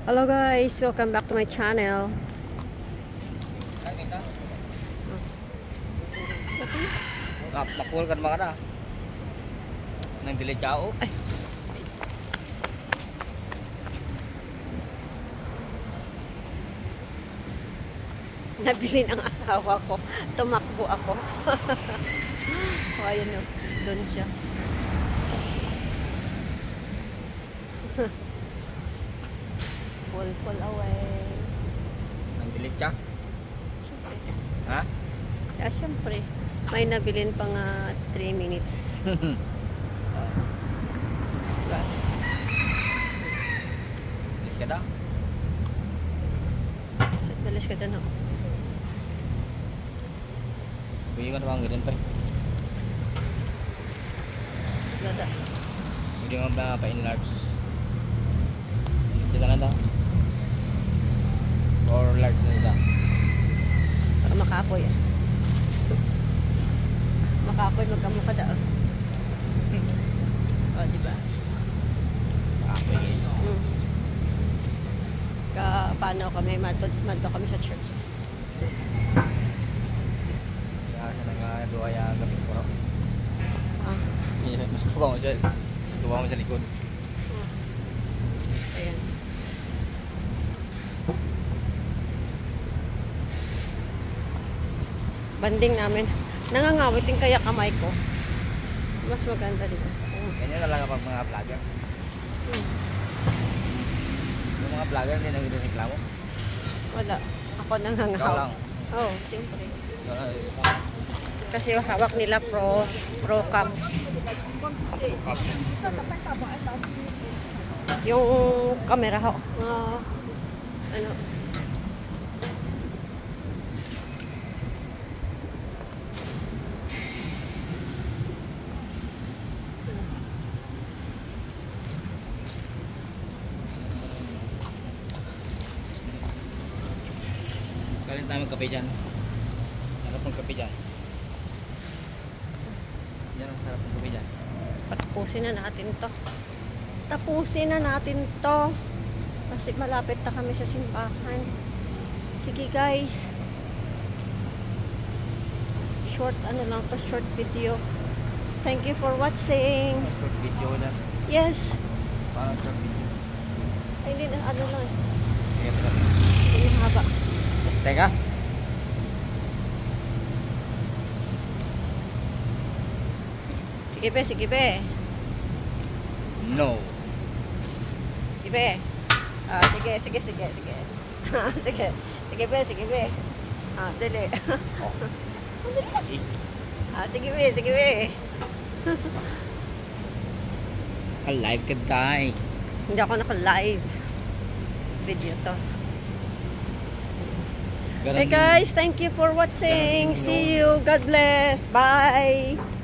Hello guys, welcome back to my channel. Makul kan mga na. Nang dili chao. Ay. Nabilin ang asawa ko. Tumakbo ako. O, ayun o. Doon siya. Pull away. Nang dili cha. Siyempre. Ha? Yeah, siyempre. May nabilin pa nga 3 minutes. Bilis ka daw. Bilis ka doon ako. Pwede ka naman ganun pa. Lada. Pwede nga ba pa-enlarge? Dito lang daw. Or large na daw. Para makapoy ah. Makapoy magkamukha daw. Okay. O, diba? Okay. Paano kami, manto kami sa church. Sa nga doa ya gabi ko. Iya, gusto ko mo siya. Gusto mo sa likod. Ayan. Banding namin. Nangangawitin kaya kamay ko. Mas maganda dito. Ganyan na lang kapag mga vlogger. Yung mga vlogger hindi nang reklamo. Wala. Ako Ikaw nangangaw. lang. Oh, siyempre. Kasi yung hawak nila pro cam. Yung camera ho. Ano? Kalit tayo magkape dyan. Sarap magkape dyan. Yan ang sarap magkape dyan. Tapusin na natin to. Tapusin na natin to. Kasi malapit na kami sa simbahan. Sige guys. Short ano lang to, short video. Thank you for watching. Short video na. Yes. Parang short video. Ay, hindi na ano lang. Sige, teka. Hindi haba. Teka. Sige be, sige be. No. Sige be. Sige. Sige. Sige be, sige be. Dali. Sige be. Ka-live ka tayo. Hindi ako naka-live video to. Hey guys, thank you for watching. See you. God bless. Bye.